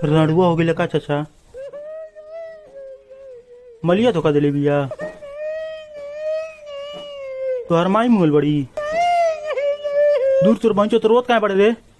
रणुआ हो गई का चाचा? मलिया धोखा दिले बिया? तो हर माई मुगल बड़ी दूर तोर बंचो तो रोत काय पड़े रे?